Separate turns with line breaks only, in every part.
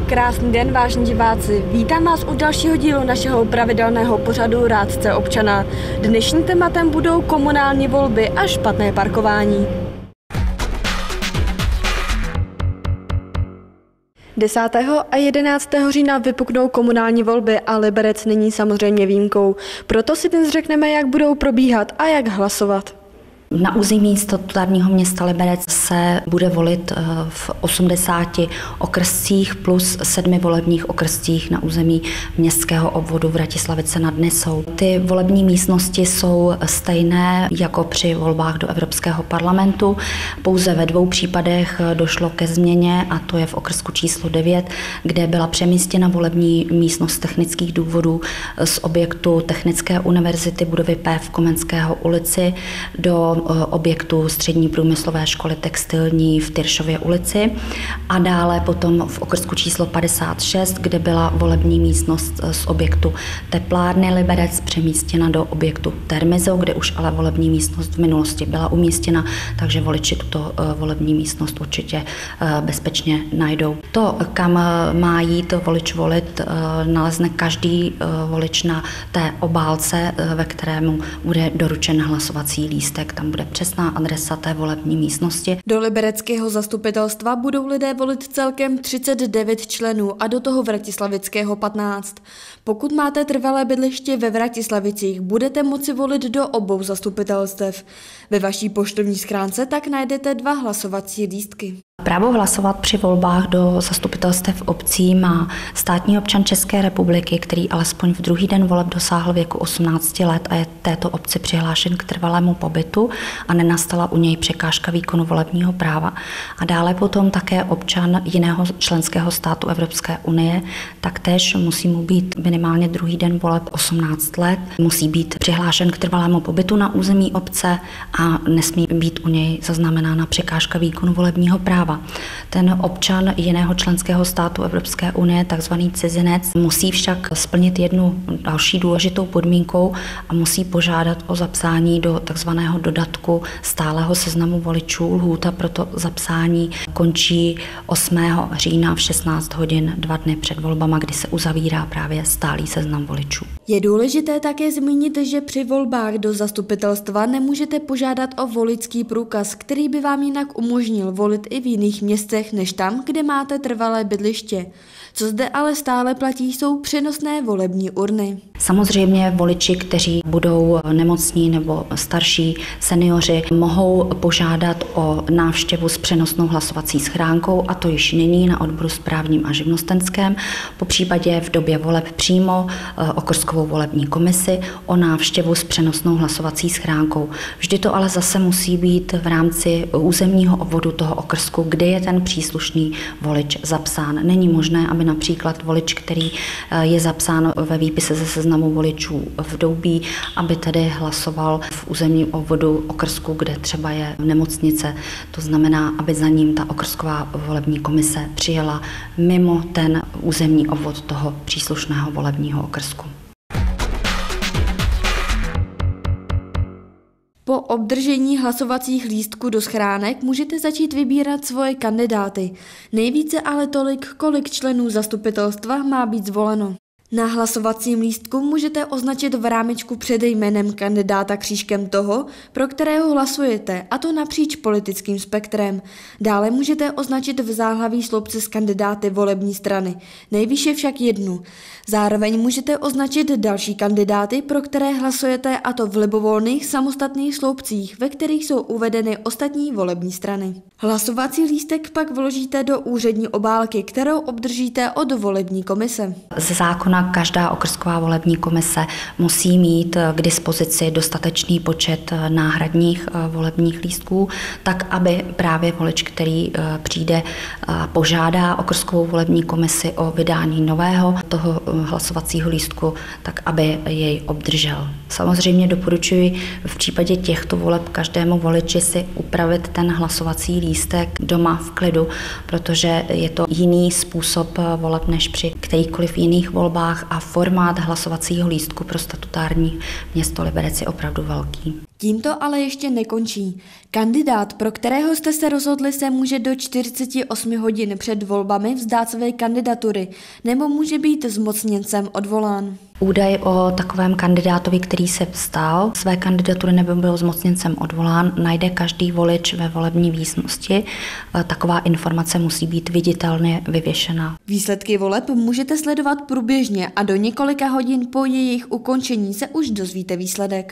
Krásný den, vážení diváci. Vítám vás u dalšího dílu našeho pravidelného pořadu Rádce občana. Dnešním tématem budou komunální volby a špatné parkování. 10. a 11. října vypuknou komunální volby a Liberec není samozřejmě výjimkou. Proto si dnes řekneme, jak budou probíhat a jak hlasovat.
Na území statutárního města Liberec se bude volit v 80 okrscích plus 7 volebních okrscích na území městského obvodu Vratislavice nad Nisou. Ty volební místnosti jsou stejné jako při volbách do Evropského parlamentu. Pouze ve 2 případech došlo ke změně, a to je v okrsku číslo 9, kde byla přemístěna volební místnost z technických důvodů z objektu Technické univerzity budovy P v Komenského ulici do objektu Střední průmyslové školy textilní v Tyršově ulici a dále potom v okrsku číslo 56, kde byla volební místnost z objektu Teplárny Liberec přemístěna do objektu Termizo, kde už ale volební místnost v minulosti byla umístěna, takže voliči tuto volební místnost určitě bezpečně najdou. To, kam má jít volič volit, nalezne každý volič na té obálce, ve kterému bude doručen hlasovací lístek. Tam bude přesná adresa té volební místnosti.
Do libereckého zastupitelstva budou lidé volit celkem 39 členů a do toho vratislavického 15. Pokud máte trvalé bydliště ve Vratislavicích, budete moci volit do obou zastupitelstev. Ve vaší poštovní schránce tak najdete 2 hlasovací lístky.
Právo hlasovat při volbách do zastupitelstev obcí má státní občan České republiky, který alespoň v druhý den voleb dosáhl věku 18 let a je této obci přihlášen k trvalému pobytu a nenastala u něj překážka výkonu volebního práva. A dále potom také občan jiného členského státu Evropské unie, taktéž musí mu být minimálně druhý den voleb 18 let, musí být přihlášen k trvalému pobytu na území obce a nesmí být u něj zaznamenána překážka výkonu volebního práva. Ten občan jiného členského státu Evropské unie, takzvaný cizinec, musí však splnit jednu další důležitou podmínkou a musí požádat o zapsání do takzvaného dodatku stálého seznamu voličů. Lhůta pro to zapsání končí 8. října v 16 hodin 2 dny před volbama, kdy se uzavírá právě stálý seznam voličů.
Je důležité také zmínit, že při volbách do zastupitelstva nemůžete požádat o voličský průkaz, který by vám jinak umožnil volit i v jiných městech než tam, kde máte trvalé bydliště. Co zde ale stále platí, jsou přenosné volební urny.
Samozřejmě voliči, kteří budou nemocní nebo starší seniori, mohou požádat o návštěvu s přenosnou hlasovací schránkou, a to již nyní na odboru správním a živnostenském, popřípadě v době voleb přímo okrskovou volební komisi o návštěvu s přenosnou hlasovací schránkou. Vždy to ale zase musí být v rámci územního obvodu toho okrsku, kde je ten příslušný volič zapsán. Není možné, aby například volič, který je zapsán ve výpise ze seznamu voličů v Doubí, aby tedy hlasoval v územním obvodu okrsku, kde třeba je nemocnice. To znamená, aby za ním ta okrsková volební komise přijela mimo ten územní obvod toho příslušného volebního okrsku.
Po obdržení hlasovacích lístků do schránek můžete začít vybírat svoje kandidáty. Nejvíce ale tolik, kolik členů zastupitelstva má být zvoleno. Na hlasovacím lístku můžete označit v rámečku před jménem kandidáta křížkem toho, pro kterého hlasujete, a to napříč politickým spektrem. Dále můžete označit v záhlaví sloupce s kandidáty volební strany, nejvýše však jednu. Zároveň můžete označit další kandidáty, pro které hlasujete, a to v libovolných samostatných sloupcích, ve kterých jsou uvedeny ostatní volební strany. Hlasovací lístek pak vložíte do úřední obálky, kterou obdržíte od volební komise.
Ze zákona každá okrsková volební komise musí mít k dispozici dostatečný počet náhradních volebních lístků, tak aby právě volič, který přijde a požádá okrskovou volební komisi o vydání nového toho hlasovacího lístku, tak aby jej obdržel. Samozřejmě doporučuji v případě těchto voleb každému voliči si upravit ten hlasovací lístek doma v klidu, protože je to jiný způsob voleb než při kterýchkoliv jiných volbách a formát hlasovacího lístku pro statutární město Liberec je opravdu velký.
Tímto ale ještě nekončí. Kandidát, pro kterého jste se rozhodli, se může do 48 hodin před volbami vzdát své kandidatury nebo může být zmocněncem odvolán.
Údaj o takovém kandidátovi, který se vzdal své kandidatury nebo byl zmocněncem odvolán, najde každý volič ve volební místnosti. Taková informace musí být viditelně vyvěšena.
Výsledky voleb můžete sledovat průběžně a do několika hodin po jejich ukončení se už dozvíte výsledek.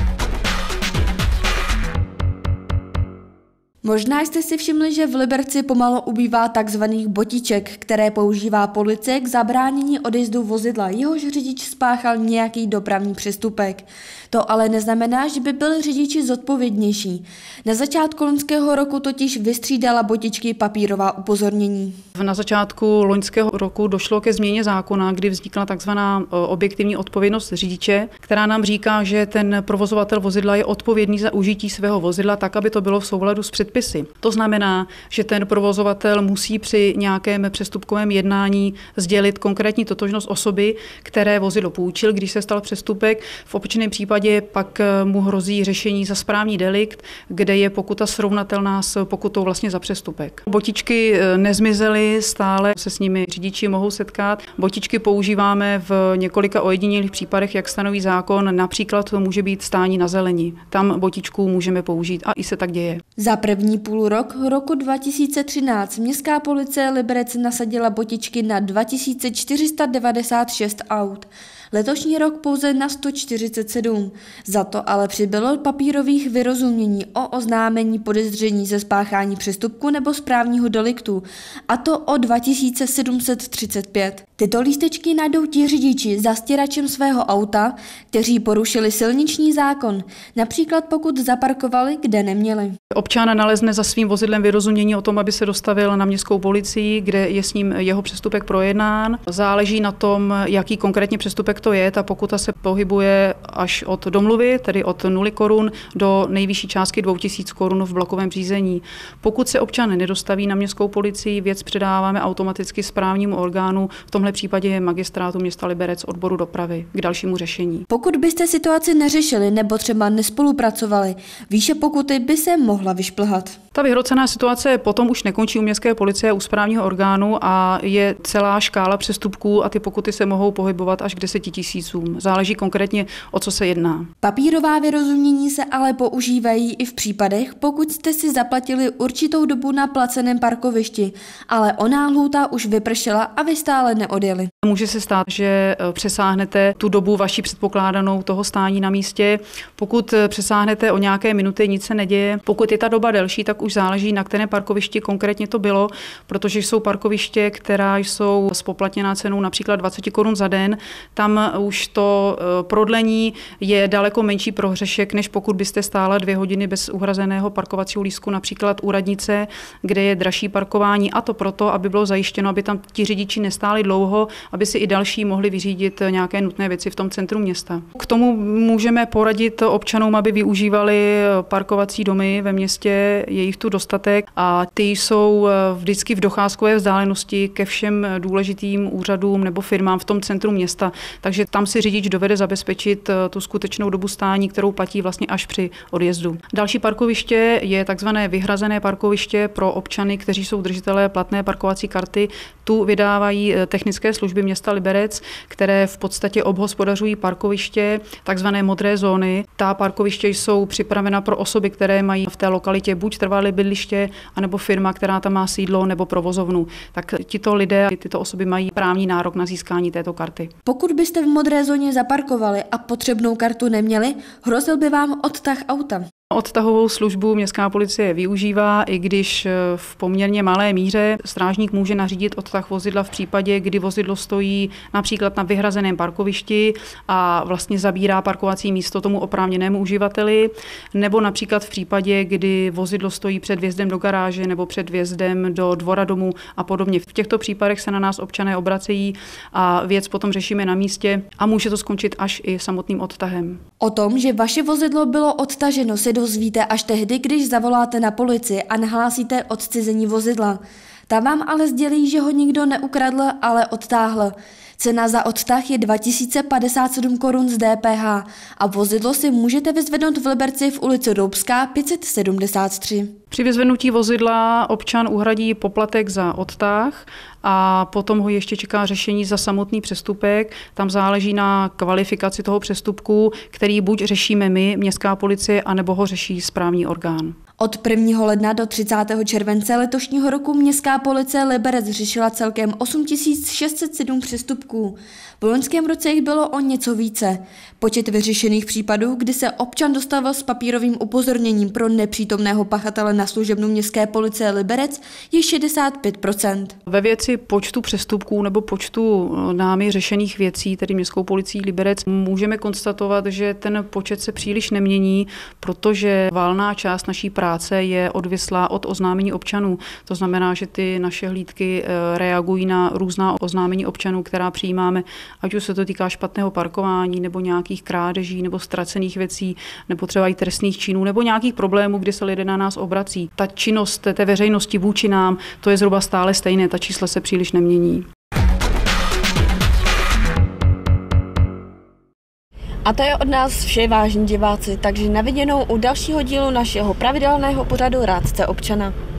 Možná jste si všimli, že v Liberci pomalu ubývá takzvaných botiček, které používá policie k zabránění odjezdu vozidla, jehož řidič spáchal nějaký dopravní přestupek. To ale neznamená, že by byl řidiči zodpovědnější. Na začátku loňského roku totiž vystřídala botičky papírová upozornění.
Na začátku loňského roku došlo ke změně zákona, kdy vznikla takzvaná objektivní odpovědnost řidiče, která nám říká, že ten provozovatel vozidla je odpovědný za užití svého vozidla tak, aby to bylo v souladu s předpisy. To znamená, že ten provozovatel musí při nějakém přestupkovém jednání sdělit konkrétní totožnost osoby, které vozidlo půjčil, když se stal přestupek. V opačném případě pak mu hrozí řešení za správní delikt, kde je pokuta srovnatelná s pokutou vlastně za přestupek. Botičky nezmizely, stále se s nimi řidiči mohou setkat. Botičky používáme v několika ojedinělých případech, jak stanoví zákon, například to může být stání na zeleni. Tam botičku můžeme použít a i se tak děje.
Za první půlrok roku 2013 městská policie Liberec nasadila botičky na 2496 aut. Letošní rok pouze na 147. Za to ale přibylo papírových vyrozumění o oznámení podezření ze spáchání přestupku nebo správního deliktu, a to o 2735. Tyto lístečky najdou ti řidiči za stěračem svého auta, kteří porušili silniční zákon, například pokud zaparkovali, kde neměli.
Občan nalezne za svým vozidlem vyrozumění o tom, aby se dostavil na městskou policii, kde je s ním jeho přestupek projednán. Záleží na tom, jaký konkrétně přestupek to je. Ta pokuta se pohybuje až od domluvy, tedy od 0 korun do nejvyšší částky 2000 korun v blokovém řízení. Pokud se občan nedostaví na městskou policii, věc předáváme automaticky správnímu orgánu, v tomhle případě je magistrátu města Liberec odboru dopravy k dalšímu řešení.
Pokud byste situaci neřešili nebo třeba nespolupracovali, výše pokuty by se mohla vyšplhat.
Ta vyhrocená situace potom už nekončí u městské policie a u správního orgánu a je celá škála přestupků a ty pokuty se mohou pohybovat až k 10 000. Záleží konkrétně, o co se jedná.
Papírová vyrozumění se ale používají i v případech, pokud jste si zaplatili určitou dobu na placeném parkovišti, ale ona lhůta už vypršela a vy stále neodjeli.
Může se stát, že přesáhnete tu dobu vaši předpokládanou toho stání na místě. Pokud přesáhnete o nějaké minuty, nic se neděje. Pokud je ta doba delší, tak už záleží, na kterém parkovišti konkrétně to bylo, protože jsou parkoviště, která jsou spoplatněná cenou například 20 korun za den. Tam už to prodlení je daleko menší prohřešek, než pokud byste stála 2 hodiny bez uhrazeného parkovacího lístku, například u radnice, kde je dražší parkování, a to proto, aby bylo zajištěno, aby tam ti řidiči nestáli dlouho, aby si i další mohli vyřídit nějaké nutné věci v tom centru města. K tomu můžeme poradit občanům, aby využívali parkovací domy ve městě, je jich tu dostatek a ty jsou vždycky v docházkové vzdálenosti ke všem důležitým úřadům nebo firmám v tom centru města, takže tam si řidič dovede zabezpečit tu skutečnou dobu stání, kterou platí vlastně až při odjezdu. Další parkoviště je takzvané vyhrazené parkoviště pro občany, kteří jsou držitelé platné parkovací karty. Tu vydávají technické služby města Liberec, které v podstatě obhospodařují parkoviště, takzvané modré zóny. Ta parkoviště jsou připravena pro osoby, které mají v té lokalitě buď trvalé bydliště, anebo firma, která tam má sídlo nebo provozovnu. Tak tito lidé, tyto osoby mají právní nárok na získání této karty.
Pokud byste v modré zóně zaparkovali a potřebnou kartu neměli, hrozil by vám odtah auta.
Odtahovou službu městská policie využívá, i když v poměrně malé míře. Strážník může nařídit odtah vozidla v případě, kdy vozidlo stojí například na vyhrazeném parkovišti a vlastně zabírá parkovací místo tomu oprávněnému uživateli, nebo například v případě, kdy vozidlo stojí před vjezdem do garáže nebo před vjezdem do dvora domu a podobně. V těchto případech se na nás občané obracejí a věc potom řešíme na místě a může to skončit až i samotným odtahem.
O tom, že vaše vozidlo bylo odtaženo, se dozvíte až tehdy, když zavoláte na policii a nahlásíte odcizení vozidla. Ta vám ale sdělí, že ho nikdo neukradl, ale odtáhl. Cena za odtah je 2057 korun z DPH a vozidlo si můžete vyzvednout v Liberci v ulici Roubská 573.
Při vyzvednutí vozidla občan uhradí poplatek za odtah a potom ho ještě čeká řešení za samotný přestupek. Tam záleží na kvalifikaci toho přestupku, který buď řešíme my, městská policie, anebo ho řeší správní orgán.
Od 1. ledna do 30. července letošního roku městská policie Liberec řešila celkem 8607 přestupků. V loňském roce jich bylo o něco více. Počet vyřešených případů, kdy se občan dostavil s papírovým upozorněním pro nepřítomného pachatele na služebnu městské policie Liberec, je 65%.
Ve věci počtu přestupků nebo počtu námi řešených věcí, tedy městskou policií Liberec, můžeme konstatovat, že ten počet se příliš nemění, protože valná část naší práce je odvislá od oznámení občanů. To znamená, že ty naše hlídky reagují na různá oznámení občanů, která přijímáme, ať už se to týká špatného parkování nebo nějakých krádeží nebo ztracených věcí, nebo třeba i trestných činů, nebo nějakých problémů, kdy se lidé na nás obrací. Ta činnost té veřejnosti vůči nám, to je zhruba stále stejné, ta čísla se příliš nemění.
A to je od nás vše, vážení diváci, takže na viděnou u dalšího dílu našeho pravidelného pořadu Rádce občana.